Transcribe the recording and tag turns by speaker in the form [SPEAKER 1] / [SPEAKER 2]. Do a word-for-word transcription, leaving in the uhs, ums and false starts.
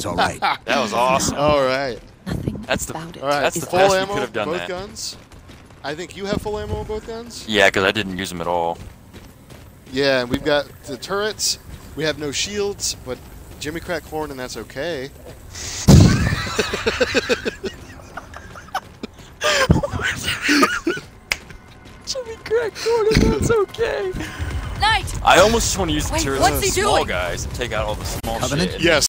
[SPEAKER 1] Everything's all right.
[SPEAKER 2] That was awesome.
[SPEAKER 3] All right.
[SPEAKER 4] Nothing
[SPEAKER 2] That's the
[SPEAKER 4] about it.
[SPEAKER 3] All right.
[SPEAKER 2] That's
[SPEAKER 4] is
[SPEAKER 2] the
[SPEAKER 3] full
[SPEAKER 2] best we
[SPEAKER 3] ammo,
[SPEAKER 2] could have done
[SPEAKER 3] both
[SPEAKER 2] that.
[SPEAKER 3] guns. I think you have full ammo on both guns.
[SPEAKER 2] Yeah, because I didn't use them at all.
[SPEAKER 3] Yeah, and we've got the turrets. We have no shields, but Jimmy crack horn, and that's okay.
[SPEAKER 2] Jimmy crack Gordon, that's okay.
[SPEAKER 4] Knight!
[SPEAKER 2] I almost just want to use the
[SPEAKER 4] Wait,
[SPEAKER 2] turrets
[SPEAKER 4] what's
[SPEAKER 2] on the
[SPEAKER 4] he
[SPEAKER 2] small
[SPEAKER 4] doing?
[SPEAKER 2] guys and take out all the small
[SPEAKER 1] Covenant?
[SPEAKER 2] shit.
[SPEAKER 3] Yes.